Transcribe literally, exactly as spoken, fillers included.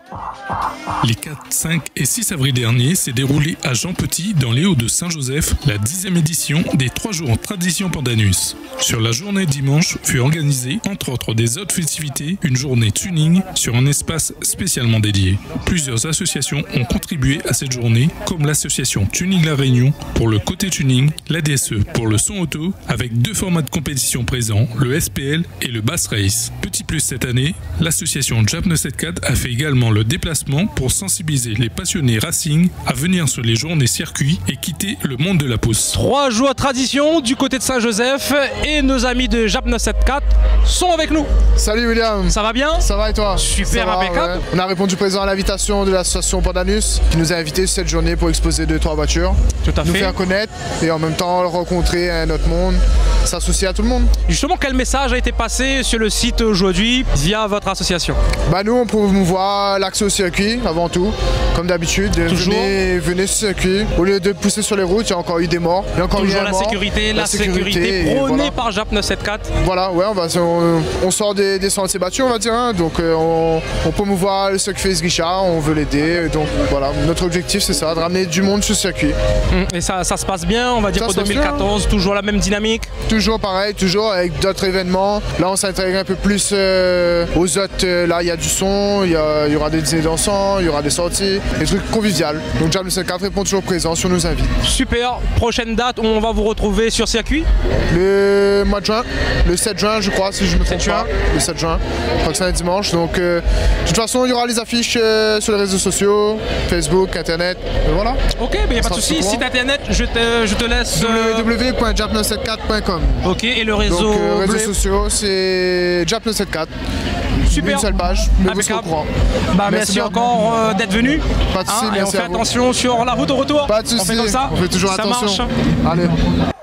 Les quatre, cinq et six avril dernier s'est déroulée à Jean Petit, dans les Hauts-de-Saint-Joseph, la dixième édition des trois jours Tradition Pandanus. Sur la journée dimanche fut organisée, entre autres des autres festivités, une journée tuning sur un espace spécialement dédié. Plusieurs associations ont contribué à cette journée, comme l'association Tuning La Réunion pour le côté tuning, l'A D S E pour le son auto, avec deux formats de compétition présents, le S P L et le Bass Race. Petit plus cette année, l'association Jap neuf cent soixante-quatorze a fait également le déplacement pour sensibiliser les passionnés racing à venir sur les journées circuits et quitter le monde de la pousse. Trois jours tradition du côté de Saint-Joseph et nos amis de Jap neuf cent soixante-quatorze sont avec nous. Salut William. Ça va bien? Ça va et toi? Super, va, impeccable. Ouais. On a répondu présent à l'invitation de l'association Pandanus qui nous a invités cette journée pour exposer deux trois voitures. Tout à nous fait. faire connaître et en même temps rencontrer un autre monde, s'associer à tout le monde. Justement, quel message a été passé sur le site aujourd'hui via votre association? Bah nous on promouvoit l'accès au circuit avant tout, comme d'habitude. Venez, venez sur le circuit. Au lieu de pousser sur les routes, il y a encore eu des morts. Il y a encore Toujours eu un la mort. sécurité, la, la sécurité, sécurité prônée voilà. par Jap neuf cent soixante-quatorze. Voilà, ouais, on, va, on, on sort des, des sentiers battus, on va dire. Hein, donc euh, on, on promouvoit le circuit Félix Guichard, on veut l'aider. Donc voilà, notre objectif c'est ça, de ramener du monde sur le circuit. Et ça, ça se passe bien, on va dire ça pour deux mille quatorze, bien. Toujours la même dynamique? Toujours pareil, toujours avec d'autres événements. Là on s'intègre un peu plus euh, aux autres. Euh, là il y a du son, il y, y aura des dîners dansants, il y aura des sorties, des trucs conviviales. Donc Jap neuf cent soixante-quatorze répond toujours présent sur nos invités. Super, prochaine date, on va vous retrouver sur circuit? Le mois de juin, le sept juin je crois, si je me trompe pas. Le sept juin, je crois que c'est un dimanche. Donc euh, de toute façon il y aura les affiches euh, sur les réseaux sociaux, Facebook, internet, et voilà. Ok, il n'y a pas de souci, site internet, je te, je te laisse... w w w point jap neuf cent soixante-quatorze point com. Ok, et le réseau... Donc euh, réseaux sociaux c'est Jap neuf cent soixante-quatorze. Super. Une seule page, mais vous serez au courant. Bah, merci, merci encore euh, d'être venu. Pas de soucis, hein, merci et on fait à vous. attention sur la route au retour. Pas de soucis, on fait comme ça. on fait toujours ça attention. Marche. Allez.